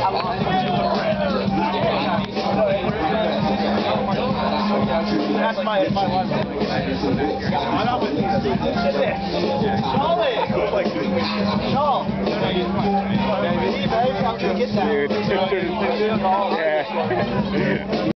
That's my wife. Charlie! Charles! See, baby, I'm gonna get that. Dude, yeah.